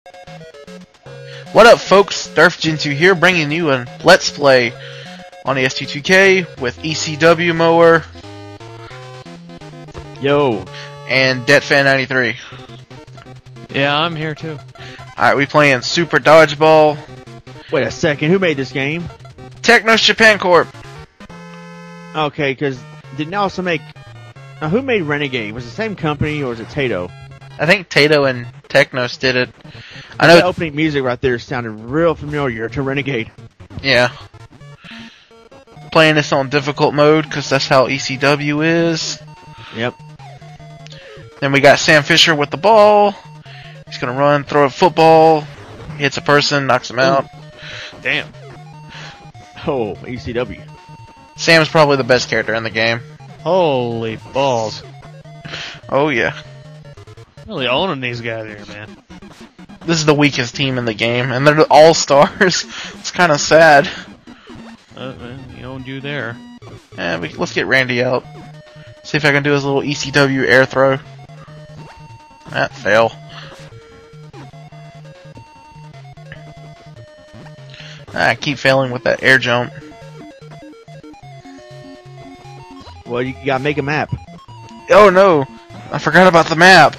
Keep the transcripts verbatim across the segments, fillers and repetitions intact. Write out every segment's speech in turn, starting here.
What up, folks? Darth Gen two here, bringing you a Let's Play on E S T two K with E C W Mower. Yo. And DebtFan ninety-three. Yeah, I'm here too. Alright, we playing Super Dodgeball. Wait a second, who made this game? Technos Japan Corp. Okay, because didn't they also make... Now, who made Renegade? Was it the same company, or was it Tato? I think Tato and Technos did it. I That know. opening music right there sounded real familiar to Renegade. Yeah. Playing this on difficult mode, because that's how E C W is. Yep. Then we got Sam Fisher with the ball. He's gonna run, throw a football, hits a person, knocks him out. Damn. Oh, E C W. Sam's probably the best character in the game. Holy balls. Oh yeah. Really owning these guys here, man. This is the weakest team in the game, and they're all stars. It's kind of sad. Uh, he owned you there. Yeah, we, let's get Randy out. See if I can do his little E C W air throw. That fail. I keep failing with that air jump. Well, you gotta make a map. Oh no! I forgot about the map.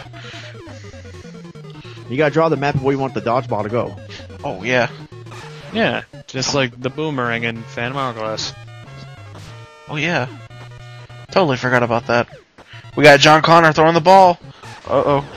You gotta draw the map of where you want the dodgeball to go. Oh yeah. Yeah, just like the boomerang in Phantom Hourglass. Oh yeah. Totally forgot about that. We got John Connor throwing the ball. Uh oh.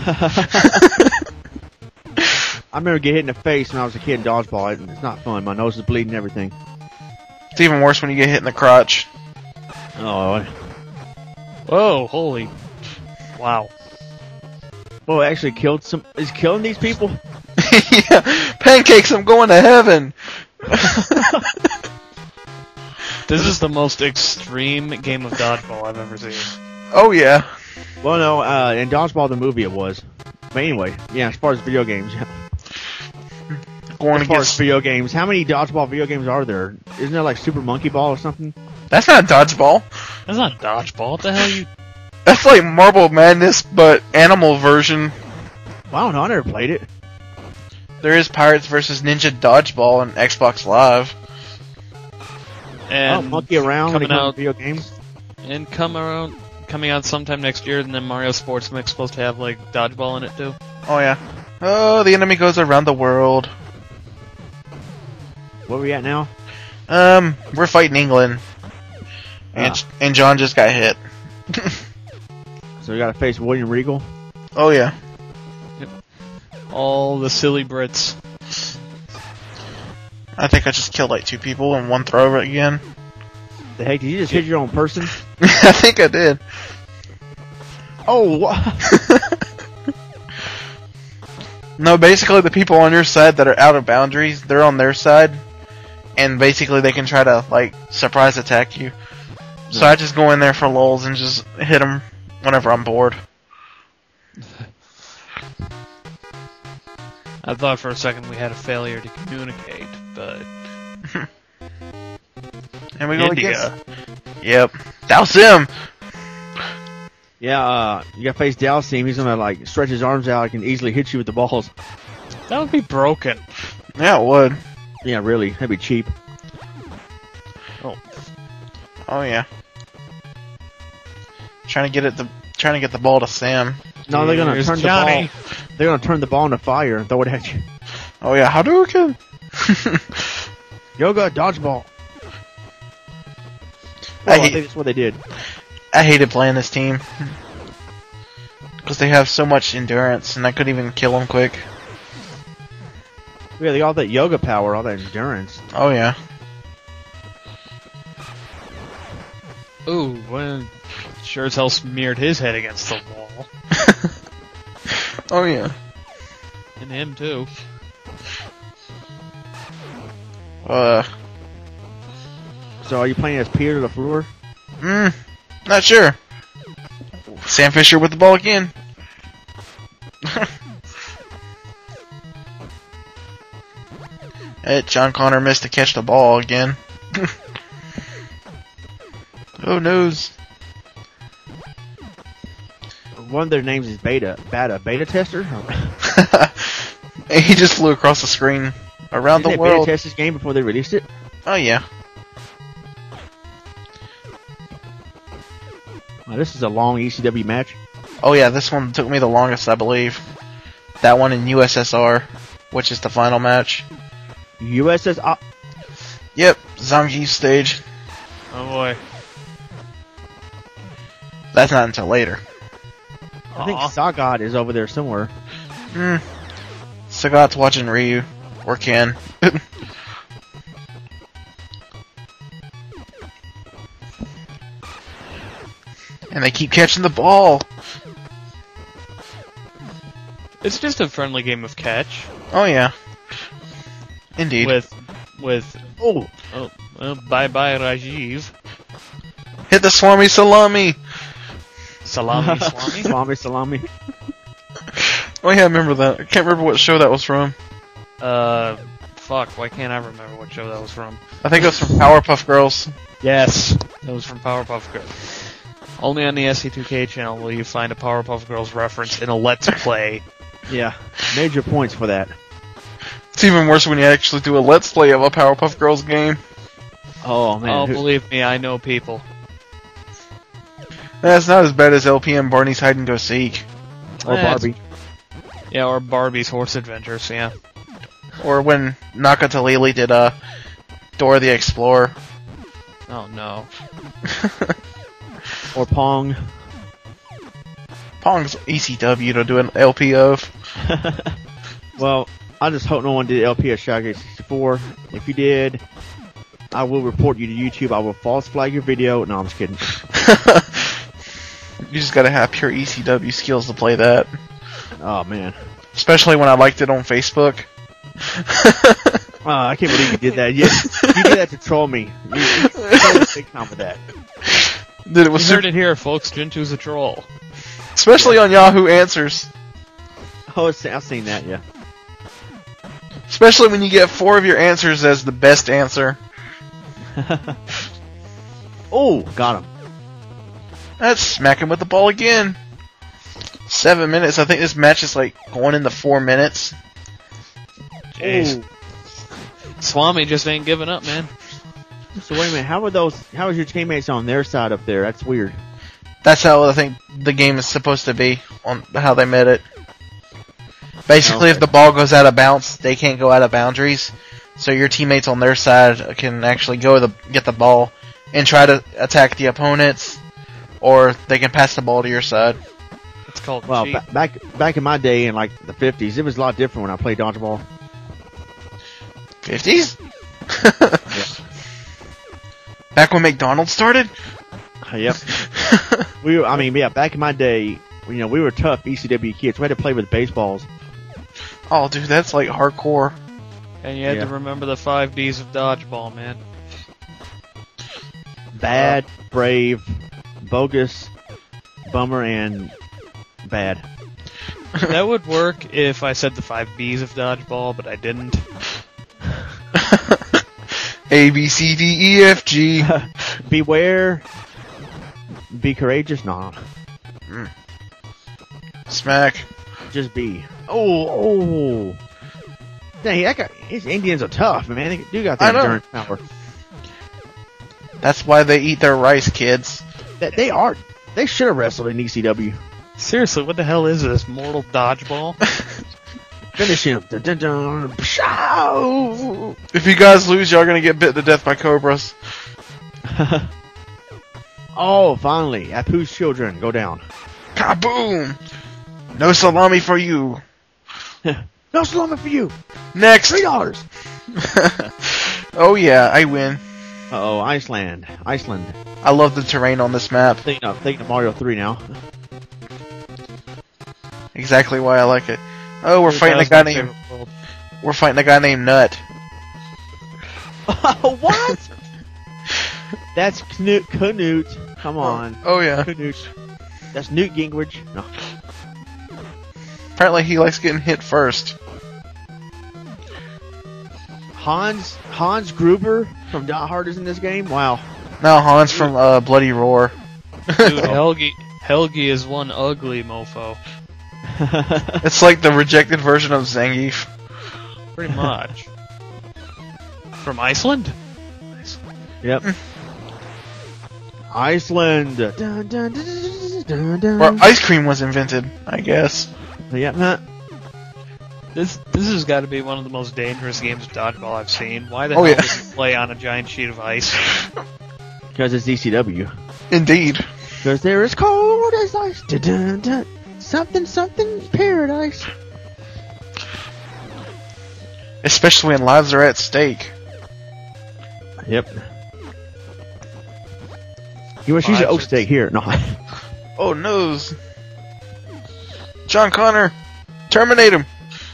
I remember getting hit in the face when I was a kid in dodgeball. It- It's not fun. My nose is bleeding and everything. It's even worse when you get hit in the crotch. Oh, Whoa, holy. Wow. well, it actually killed some. Is killing these people? Yeah. Pancakes, I'm going to heaven. This is the most extreme game of dodgeball I've ever seen. Oh yeah. Well, no. Uh, in dodgeball, the movie it was. But anyway, yeah. As far as video games, yeah. Going As far as against. video games, how many dodgeball video games are there? Isn't there like Super Monkey Ball or something? That's not dodgeball. That's not dodgeball. What the hell you... That's like Marble Madness, but animal version. Well, I don't know. I never played it. There is Pirates versus Ninja Dodgeball on Xbox Live. Oh, And monkey around when it coming comes out, to video games. and come around, coming out sometime next year, and then Mario Sports Mix supposed to have like dodgeball in it too. Oh yeah. Oh, the enemy goes around the world. Where we at now? Um, we're fighting England, and Ah. and John just got hit. So we got to face William Regal. Oh yeah. All the silly Brits. I think I just killed like two people in one throw again. The heck, did you just hit your own person? I think I did. Oh, what? No, basically the people on your side that are out of boundaries, they're on their side, and basically they can try to like surprise attack you. So I just go in there for lulz and just hit them whenever I'm bored. I thought for a second we had a failure to communicate, but... And we go India. against. Yep, douse him. Yeah, uh, you got to face Dalsim. He's gonna like stretch his arms out. He can easily hit you with the balls. That would be broken. Yeah, it would. Yeah, really, that'd be cheap. Oh. Oh yeah. Trying to get it the trying to get the ball to Sam. No, they're gonna Here's turn Johnny. the ball. They're gonna turn the ball into fire and throw it at you. Oh yeah, Hadouken. Yoga dodgeball. I Well, I, hate- think that's what they did. I hated playing this team because they have so much endurance, and I couldn't even kill them quick. Yeah, they got all that yoga power, all that endurance. Oh yeah. Ooh, well, sure as hell smeared his head against the wall. Oh yeah. And him too. Uh. So, are you playing as Peter LaFleur? Mm. Not sure. Sam Fisher with the ball again. Hey, John Connor missed to catch the ball again. Oh noes. One of their names is Beta. Beta. Beta tester? And he just flew across the screen around Didn't the they beta world. test this game before they released it? Oh yeah. Wow, this is a long E C W match. Oh yeah, this one took me the longest, I believe. That one in U S S R, which is the final match. U S S R. Yep, Zangief stage. Oh boy. That's not until later. I think Aw. Sagat is over there somewhere. Hmm. Sagat's watching Ryu. Or Ken. And they keep catching the ball. It's just a friendly game of catch. Oh yeah. Indeed. With, with, oh, oh well, bye bye Rajiv. Hit the Swami Salami! Salami, salami. Salami, salami. Oh yeah, I remember that. I can't remember what show that was from. Uh, fuck, why can't I remember what show that was from? I think it was from Powerpuff Girls. Yes, that was from Powerpuff Girls. Only on the S C two K channel will you find a Powerpuff Girls reference in a Let's Play. Yeah, major points for that. It's even worse when you actually do a Let's Play of a Powerpuff Girls game. Oh man, Oh, who- believe me, I know people. That's not as bad as L P M Barney's Hide and Go Seek. or Eh, Barbie. Yeah, or Barbie's Horse Adventures, yeah. Or when Nakatalili did uh, Dora the Explorer. Oh no. Or Pong. Pong's E C W to do an L P of. Well, I just hope no one did L P at Shoutgate sixty-four. If you did, I will report you to YouTube. I will false flag your video. No, I'm just kidding. You just gotta have pure E C W skills to play that. Oh man, Especially when I liked it on Facebook. uh, I can't believe you did that. You, you did that to troll me. You, you trolled me big time with that. Did it was You heard super, it here, folks. Jintu's a troll. especially on Yahoo Answers. Oh, it's- I've seen that. Yeah. Especially when you get four of your answers as the best answer. Oh, got him. Let's smack him with the ball again. Seven minutes. I think this match is like going into four minutes. Jeez. Swami just ain't giving up, man. So wait a minute. How were those? How was your teammates on their side up there? That's weird. That's how I think the game is supposed to be, on how they made it. Basically, Okay. if the ball goes out of bounds, they can't go out of boundaries. So your teammates on their side can actually go the get the ball and try to attack the opponents, or they can pass the ball to your side. It's called Well, cheat. ba- back back in my day, in like the fifties, it was a lot different when I played dodgeball. Fifties? Back when McDonald's started? Yep. We, were, I mean, yeah, back in my day, you know, we were tough E C W kids. We had to play with baseballs. Oh, dude, that's like hardcore. And you had Yeah. to remember the five B's of dodgeball, man. Bad, brave, bogus, bummer, and bad. That would work if I said the five B's of dodgeball, but I didn't. A, B, C, D, E, F, G. Beware. Be courageous. Nah, Smack. just be. Oh, oh. Dang, that guy. His Indians are tough, man. They do got I that know. endurance power. That's why they eat their rice, kids. That they are. They should have wrestled in E C W. Seriously, what the hell is this? Mortal dodgeball? Finish him. Dun, dun, dun. Pshaw. If you guys lose, y'all gonna get bit to death by cobras. Oh, finally, Apu's children go down. Kaboom! No salami for you. No salami for you. Next. Three dollars. Oh yeah, I win. Uh oh, Iceland. Iceland. I love the terrain on this map. Thinking of thinking of Mario three now. Exactly why I like it. Oh, we're fighting a That's guy my named favorite world. we're fighting a guy named Nut. What? That's Knut. Knut. Come on, Oh yeah. Knut. That's Newt Gingrich. No. Apparently he likes getting hit first. Hans Hans Gruber from Die Hard is in this game. Wow. No, Hans from uh, Bloody Roar. Dude, Helgi, Helgi is one ugly mofo. It's like the rejected version of Zangief. Pretty much. From Iceland? Yep. Iceland. Dun, dun, dun, dun, dun, dun. Where ice cream was invented, I guess. Yep. Huh? This this has got to be one of the most dangerous games of dodgeball I've seen. Why the Oh, hell yeah. did you play on a giant sheet of ice? Because it's E C W. Indeed. Because there is cold as ice. Dun, dun, dun. Something, something, paradise. Especially when lives are at stake. Yep. You want to use Five, your oak six. steak here? No. Oh noes. John Connor, terminate him.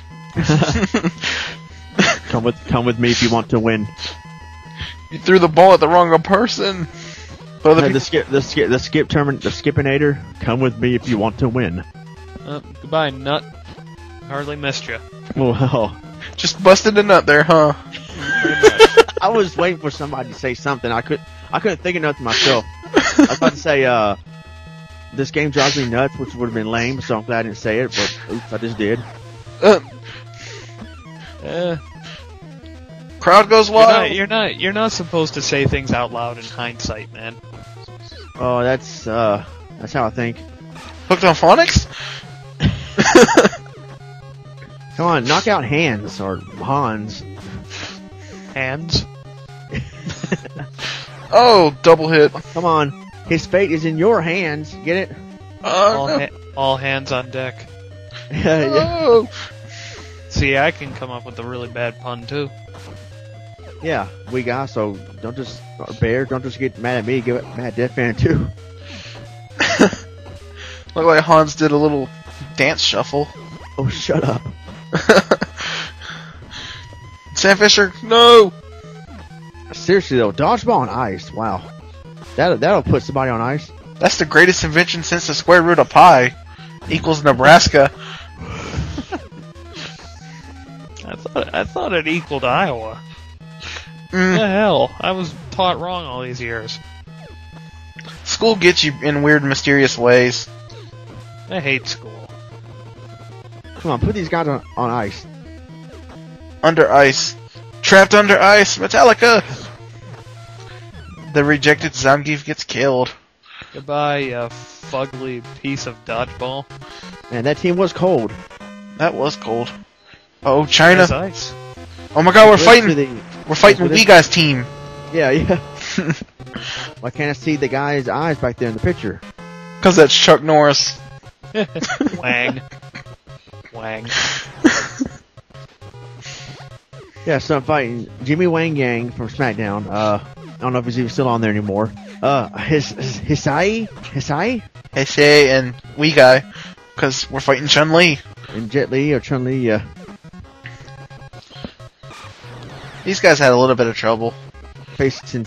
come with, come with me if you want to win. You threw the ball at the wrong person. But other Uh, the people- skip, the skip, the skip termin, the skipinator. Come with me if you want to win. Uh, goodbye, nut. Hardly missed you. Well, just busted a nut there, huh? I was waiting for somebody to say something. I could, I couldn't think of nothing myself. I was about to say, uh, this game drives me nuts, which would have been lame. So I'm glad I didn't say it. But oops, I just did. Uh, Uh, crowd goes you're, wild. not, you're not. You're not supposed to say things out loud in hindsight, man. Oh, that's, uh, that's how I think. Hooked on phonics? Come on, knock out Hans or Hans. Hands. Oh, double hit. Come on, his fate is in your hands. Get it? All, Uh, ha- all hands on deck. yeah. oh. See, I can come up with a really bad pun too. Yeah, we got so don't just Bear, don't just get mad at me. Get mad at Death Fan too. Looked like Hans did a little dance shuffle. Oh, shut up. Sam Fisher, no! Seriously though, dodgeball on ice. Wow, that that'll put somebody on ice. That's the greatest invention since the square root of pi equals Nebraska. I thought I thought it equaled Iowa. Mm, The hell? I was taught wrong all these years. school gets you in weird, mysterious ways. I hate school. Come on, put these guys on, on ice. Under ice. Trapped under ice, Metallica! The rejected Zangief gets killed. Goodbye, you fugly piece of dodgeball. Man, that team was cold. That was cold. Oh, China. Nice ice. Oh my god, we're Where's fighting! the- We're fighting where's We the- Guys team. Yeah, yeah. Why can't I see the guy's eyes back there in the picture? Cause that's Chuck Norris. Wang. Wang. Yeah, so I'm fighting Jimmy Wang Yang from SmackDown. Uh, I don't know if he's even still on there anymore. Uh, his, his Hisai? Hisai? Heisei and We Guy. Cause we're fighting Chun-Li. And Jet Li or Chun Li, uh, These guys had a little bit of trouble. faced since.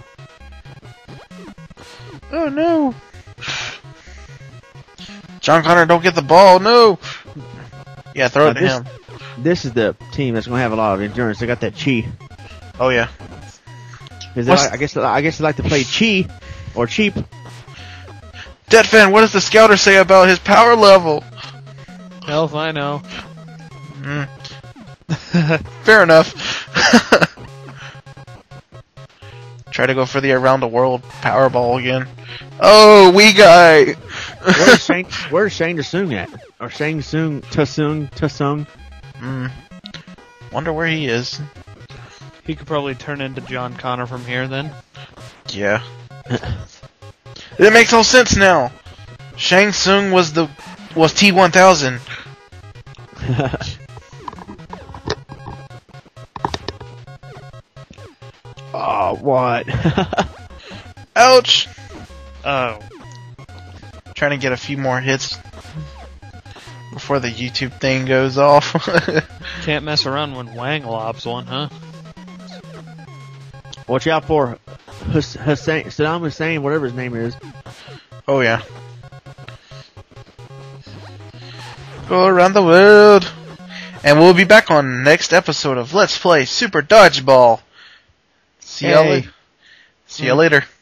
Oh no! John Connor, don't get the ball, no! Yeah, throw it Now to this- him. This is the team that's gonna have a lot of endurance. They got that chi. Oh yeah. 'Cause they What's- like, I guess I guess they like to play chi or cheap. Dead fan, what does the scouter say about his power level? Hell if I know. Mm. Fair enough. Try to go for the around the world Powerball again. Oh, We Guy! Where's Shane? Where's Shane Tsung at? Or Shane Tsung Tsung Tsung? Mm. Wonder where he is. He could probably turn into John Connor from here then. Yeah. It makes no sense now. Shang Tsung was the was T one thousand. Oh, what? Ouch! Oh. Trying to get a few more hits before the YouTube thing goes off. Can't mess around when Wang lobs one, huh? Watch out for Hus- Hussein, Saddam Hussein, whatever his name is. Oh yeah. Go around the world. And we'll be back on next episode of Let's Play Super Dodgeball. See ya Hey. later. See ya later.